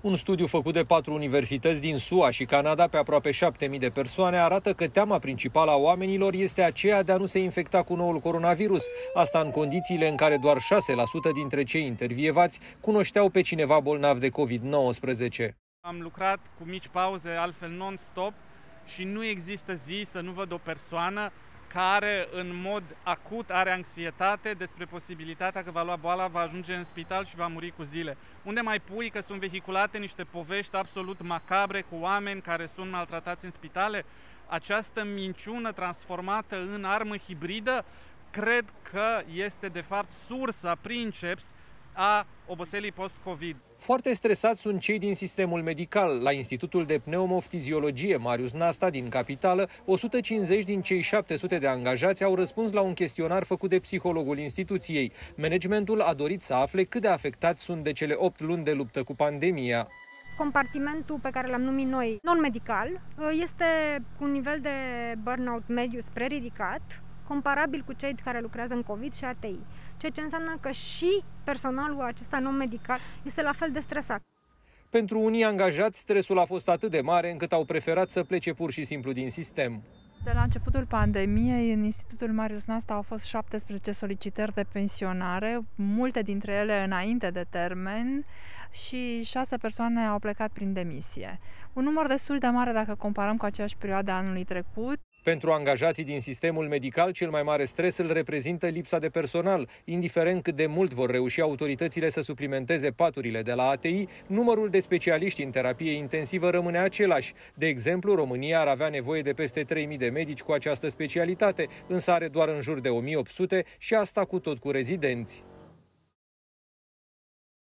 Un studiu făcut de 4 universități din SUA și Canada pe aproape 7.000 de persoane arată că teama principală a oamenilor este aceea de a nu se infecta cu noul coronavirus. Asta în condițiile în care doar 6% dintre cei intervievați cunoșteau pe cineva bolnav de COVID-19. Am lucrat cu mici pauze, altfel non-stop, și nu există zi să nu văd o persoană care în mod acut are anxietate despre posibilitatea că va lua boala, va ajunge în spital și va muri cu zile. Unde mai pui că sunt vehiculate niște povești absolut macabre cu oameni care sunt maltratați în spitale? Această minciună transformată în armă hibridă cred că este de fapt sursa princeps a oboselii post-COVID. Foarte stresați sunt cei din sistemul medical. La Institutul de Pneumofiziologie Marius Nasta din capitală, 150 din cei 700 de angajați au răspuns la un chestionar făcut de psihologul instituției. Managementul a dorit să afle cât de afectați sunt de cele 8 luni de luptă cu pandemia. Compartimentul pe care l-am numit noi non-medical este cu un nivel de burnout mediu spre ridicat, comparabil cu cei care lucrează în COVID și ATI, ceea ce înseamnă că și personalul acesta non-medical este la fel de stresat. Pentru unii angajați, stresul a fost atât de mare încât au preferat să plece pur și simplu din sistem. De la începutul pandemiei, în Institutul Marius Nasta au fost 17 solicitări de pensionare, multe dintre ele înainte de termen, și 6 persoane au plecat prin demisie. Un număr destul de mare dacă comparăm cu aceeași perioadă a anului trecut. Pentru angajații din sistemul medical, cel mai mare stres îl reprezintă lipsa de personal. Indiferent cât de mult vor reuși autoritățile să suplimenteze paturile de la ATI, numărul de specialiști în terapie intensivă rămâne același. De exemplu, România ar avea nevoie de peste 3.000 de medici cu această specialitate, însă are doar în jur de 1.800 și asta cu tot cu rezidenți.